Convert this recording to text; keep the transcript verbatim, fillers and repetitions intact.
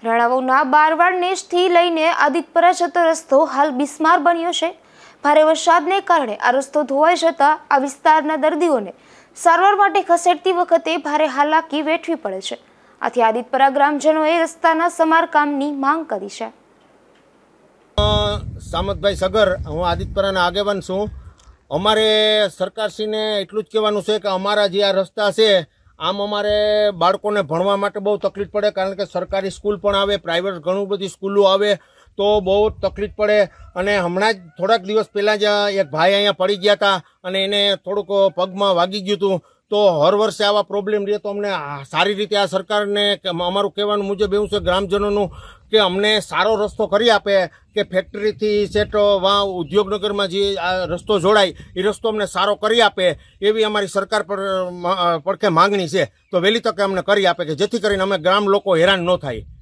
રાણાવાવના બારવાડ નેશથી લઈને આદિત્યપરા જતો રસ્તો હાલ બિસ્માર બન્યો છે। ભારે વરસાદને કારણે આ રસ્તો ધોવાઈ જતા આ વિસ્તારના દર્દીઓને સારવાર માટે ખસેડતી વખતે ભારે હાલાકી વેઠવી પડે છે। આથી આદિત્યપરા ગ્રામજનોએ રસ્તાના સમારકામની માંગ કરી છે। સામતભાઈ સગર, હું આદિત્યપરાના આગેવાન છું। અમારે સરકારશ્રીને એટલું જ કહેવાનું છે કે અમારા જે આ રસ્તા છે આમ અમારે બાળકોને ભણવા માટે બહુ તકલીફ પડે, કારણ કે સરકારી સ્કૂલ પણ આવે, પ્રાઇવેટ ઘણી બધી સ્કૂલો આવે તો બહુ તકલીફ પડે। અને હમણાં જ થોડાક દિવસ પહેલાં જ એક ભાઈ અહીંયા પડી ગયા હતા અને એને થોડુંક પગમાં વાગી ગયું હતું। તો હર વર્ષે આવા પ્રોબ્લેમ રહે તો અમને સારી રીતે આ સરકારને અમારું કહેવાનું મુજબ એવું છે ગ્રામજનોનું કે અમને સારો રસ્તો કરી આપે, કે ફેક્ટરીથી સેટ વા ઉદ્યોગનગરમાં જે આ રસ્તો જોડાય એ રસ્તો અમને સારો કરી આપે એવી અમારી સરકાર પર પડખે માંગણી છે। તો વહેલી તકે અમને કરી આપે કે જેથી કરીને અમે ગ્રામ લોકો હેરાન ન થાય।